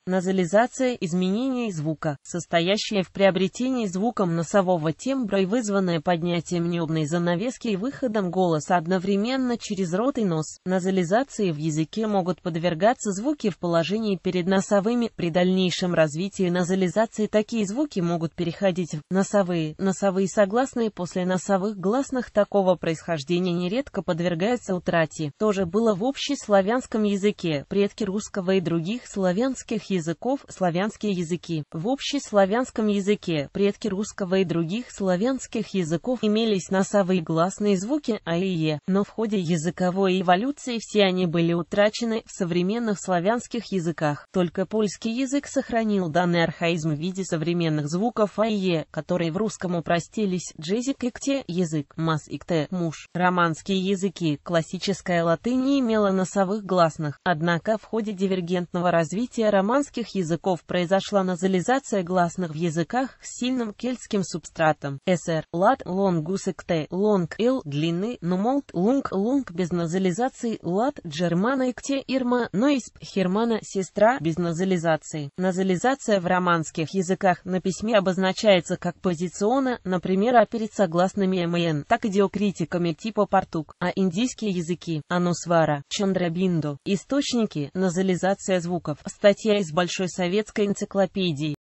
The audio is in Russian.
Назализация – изменение звука, состоящее в приобретении звуком носового тембра и вызванное поднятием небной занавески и выходом голоса одновременно через рот и нос. Назализации в языке могут подвергаться звуки в положении перед носовыми. При дальнейшем развитии назализации такие звуки могут переходить в носовые согласные после носовых гласных. Такого происхождения нередко подвергаются утрате. То же было в общеславянском языке. Предки русского и других славянских языков, славянские языки. В общеславянском языке предки русского и других славянских языков имелись носовые гласные звуки а и е, но в ходе языковой эволюции все они были утрачены. В современных славянских языках только польский язык сохранил данный архаизм в виде современных звуков а и е, которые в русском упростились. Джезик и кте – язык, мас и кте – муж. Романские языки, классическая латынь не имела носовых гласных, однако в ходе дивергентного развития романских языков произошла назализация гласных в языках с сильным кельтским субстратом. Ср. Лат, лонгус и кте, лонг, ил, длинный, нумолт, лунг, лунг без назализации, лат, джермана и кте, ирма, нойсп, хермана, сестра, без назализации. Назализация в романских языках на письме обозначается как позициона, например, перед согласными мн, так и диакритиками типа партук, а индийские языки, анусвара, чандрабинду. Источники, назализация звуков. Статья из Большой советской энциклопедии.